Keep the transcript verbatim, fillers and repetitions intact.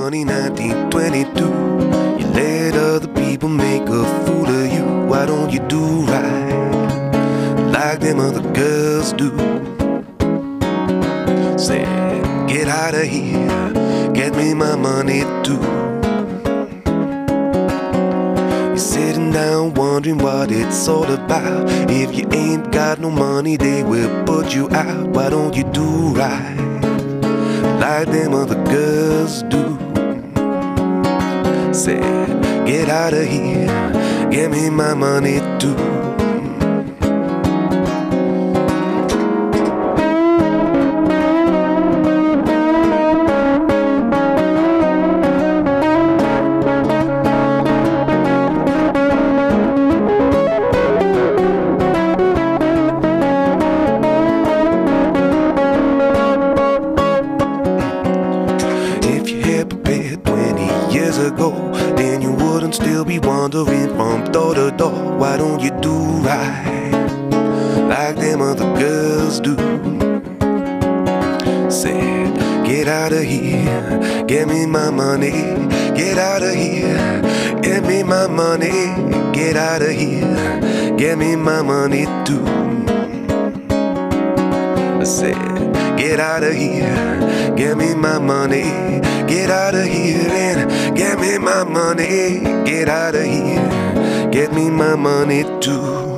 funny nineteen twenty-two. You let other people make a fool of you. Why don't you do right like them other girls do? Said, get out of here, get me my money too. You're sitting down wondering what it's all about. If you ain't got no money, they will put you out. Why don't you do right like them other girls do? Said, get out of here, give me my money too. Then you wouldn't still be wandering from door to door. Why don't you do right like them other girls do? Said, get out of here, get me my money. Get out of here, get me my money. Get out of here, get me my money too. I said, get out of here, get me my money. Get out of here and get me my money. Get out of here, get me my money too.